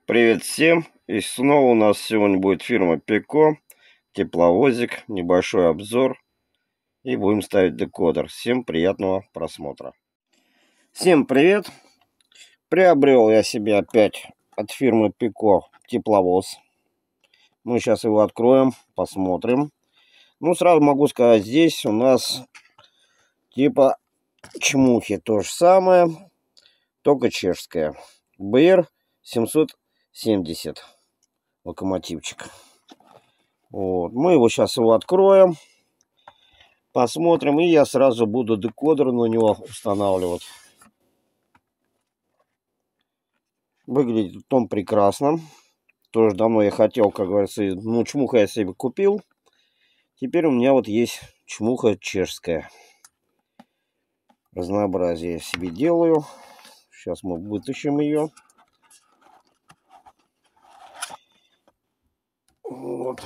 Привет всем! И снова у нас сегодня будет фирма Пеко, тепловозик, небольшой обзор. И будем ставить декодер. Всем приятного просмотра. Всем привет! Приобрел я себе опять от фирмы Пеко тепловоз. Мы сейчас его откроем, посмотрим. Ну, сразу могу сказать, здесь у нас типа чмухи то же самое, только чешская. БР 770 локомотивчик. Вот. Мы его сейчас откроем, посмотрим, и я сразу буду декодер на него устанавливать. Выглядит он прекрасно. Тоже давно я хотел, как говорится, ну, чмуха я себе купил. Теперь у меня вот есть чмуха чешская. Разнообразие я себе делаю. Сейчас мы вытащим ее. Вот.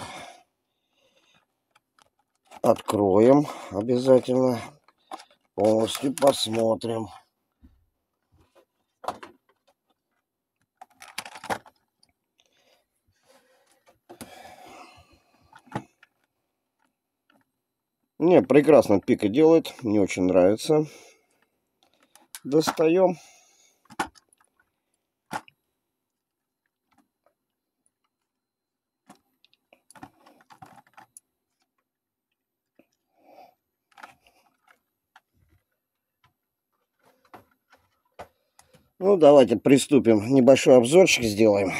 Откроем обязательно. Полностью посмотрим. Не, прекрасно Пика делает. Мне очень нравится. Достаем. Ну, давайте приступим. Небольшой обзорчик сделаем.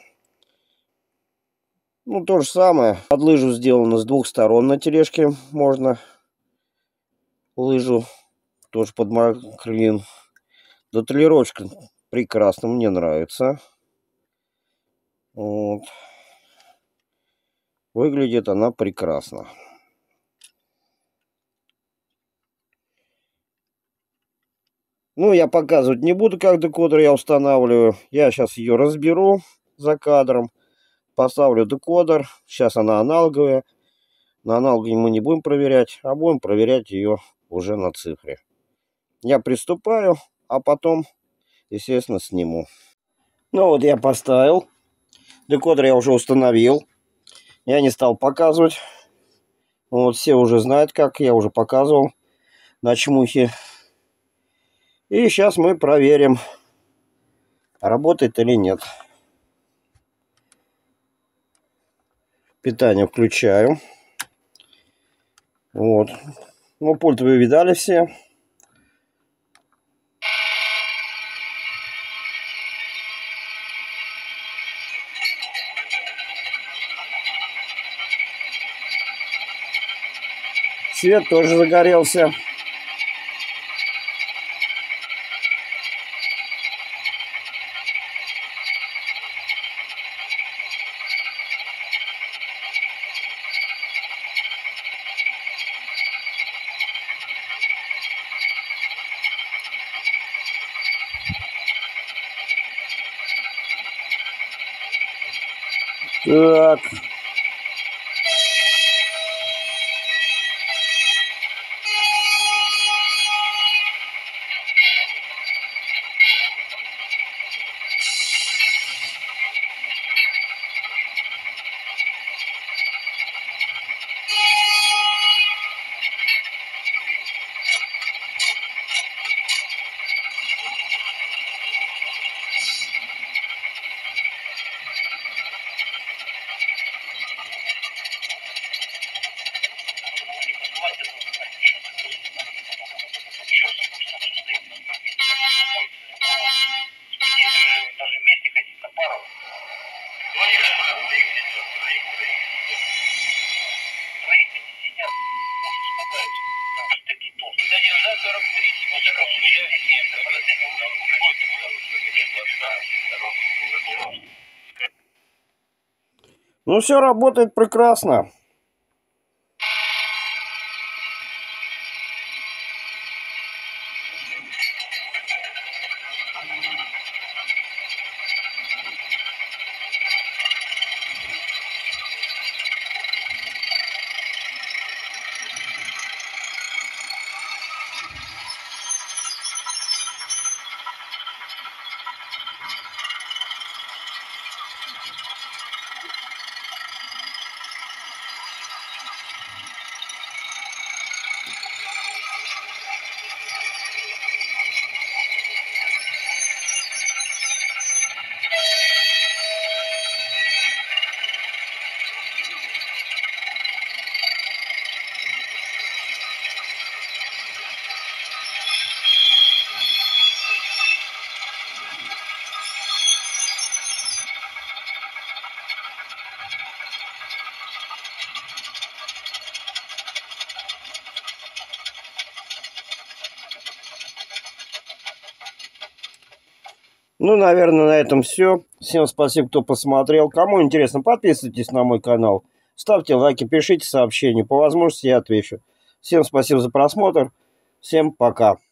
Ну, то же самое. Под лыжу сделано с двух сторон на тележке. Можно лыжу тоже под маклин. Деталировочка прекрасно, мне нравится. Вот. Выглядит она прекрасно. Ну, я показывать не буду, как декодер я устанавливаю. Я сейчас ее разберу за кадром. Поставлю декодер. Сейчас она аналоговая. На аналоге мы не будем проверять, а будем проверять ее уже на цифре. Я приступаю, а потом, естественно, сниму. Ну вот я поставил. Декодер я уже установил. Я не стал показывать. Вот все уже знают, как я уже показывал на чмухе. И сейчас мы проверим, работает или нет. Питание включаю. Вот. Ну, пульт вы видали все. Свет тоже загорелся. Так. Ну, все работает прекрасно. Ну, наверное, на этом все. Всем спасибо, кто посмотрел. Кому интересно, подписывайтесь на мой канал. Ставьте лайки, пишите сообщения. По возможности я отвечу. Всем спасибо за просмотр. Всем пока.